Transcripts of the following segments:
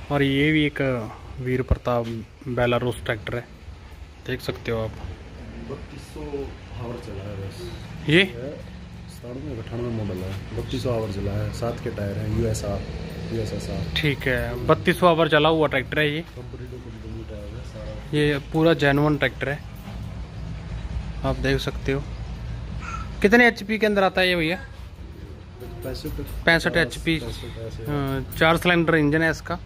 और ये भी एक वीर प्रताप बेलारूस ट्रैक्टर है, देख सकते हो आप। 3200 आवर चला है बस। ये 97 मॉडल है, 3200 आवर चला है, 7 के टायर हैं, यूएसएसआर। ठीक है, 3200 आवर चला हुआ ट्रैक्टर है ये। कंपनी टायर है सारा। ये पूरा जेन्युइन ट्रैक्टर है, आप देख सकते हो। कितने एचपी के अंदर आता है ये भैया? 65 एचपी, 4 सिलेंडर इंजन है इसका।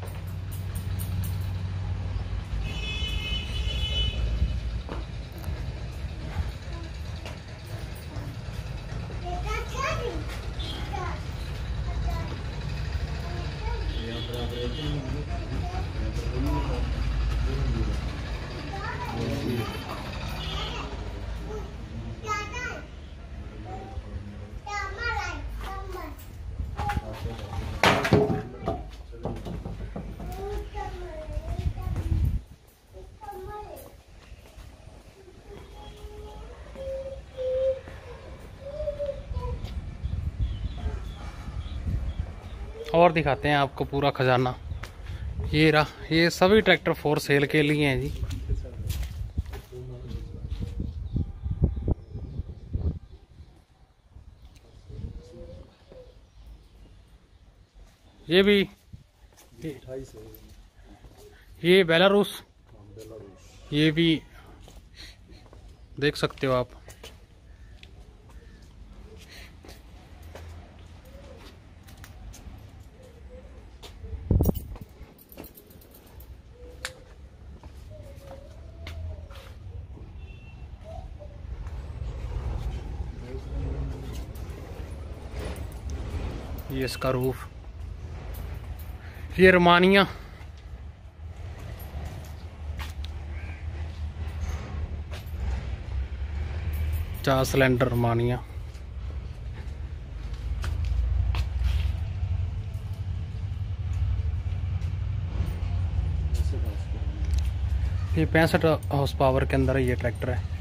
और दिखाते हैं आपको पूरा खजाना। ये रहा, ये सभी ट्रैक्टर फॉर सेल के लिए हैं जी। ये भी ये बेलारूस, ये भी देख सकते हो आप। ये इसका रूफ, ये रोमानिया, चार सिलेंडर रोमानिया। ये 65 हॉर्स पावर के अंदर ये ट्रैक्टर है।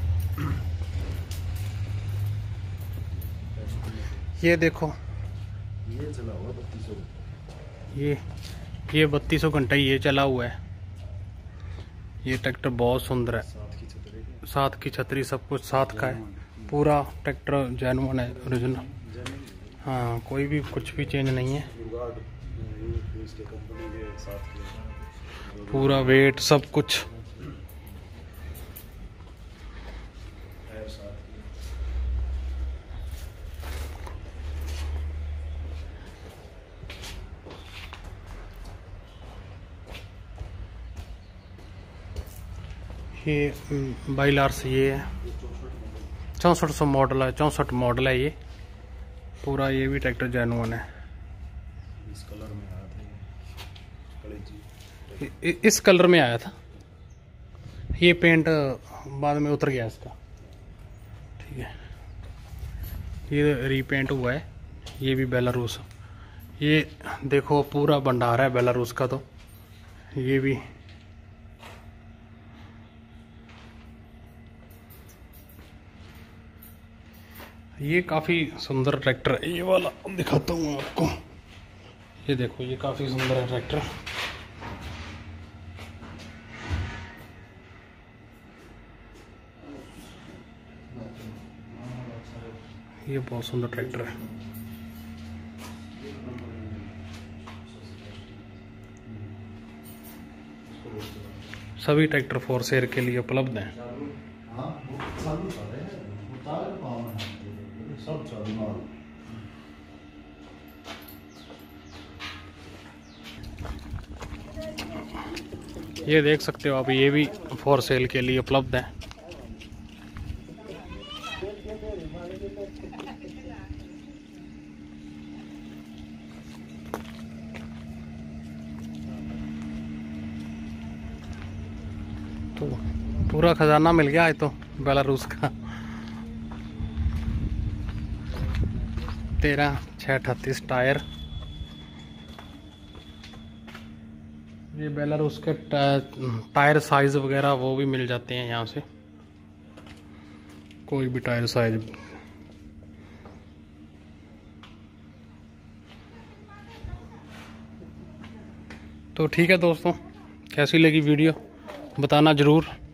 ये देखो, ये चला हुआ 3200। ये 3200 घंटे ये चला हुआ है। ये ट्रैक्टर बहुत सुंदर है, साथ की छतरी सब कुछ साथ का है। पूरा ट्रैक्टर जेन्युइन है, ओरिजिनल। हाँ, कोई भी कुछ भी चेंज नहीं है। पूरा वेट सब कुछ। ये Belarus, ये है 6400 मॉडल है, 64 मॉडल है ये पूरा। ये भी ट्रैक्टर जेन्युइन है। इस कलर में आया था इस कलर में आया था। ये पेंट बाद में उतर गया इसका, ठीक है। ये रीपेंट हुआ है। ये भी बेलारूस। ये देखो पूरा भंडार है बेलारूस का। तो ये भी ये काफ़ी सुंदर ट्रैक्टर है। ये वाला दिखाता हूँ आपको। ये देखो, ये काफ़ी सुंदर है ट्रैक्टर। ये बहुत सुंदर ट्रैक्टर है। सभी ट्रैक्टर फॉर सेल के लिए उपलब्ध हैं। ये देख सकते हो आप, ये भी फॉर सेल के लिए उपलब्ध है। तो पूरा खजाना मिल गया है तो बेलारूस का। 13/6/38 टायर। ये बेलारूस के टायर साइज वगैरह वो भी मिल जाते हैं यहाँ से, कोई भी टायर साइज। तो ठीक है दोस्तों, कैसी लगी वीडियो बताना ज़रूर।